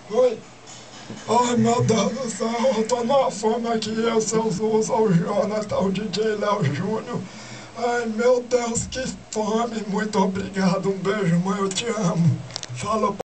Oi. Ai, meu Deus do céu, eu tô numa fome aqui, eu sou o Jonathan, o DJ Léo Júnior. Ai, meu Deus, que fome, muito obrigado, um beijo, mãe, eu te amo. Fala.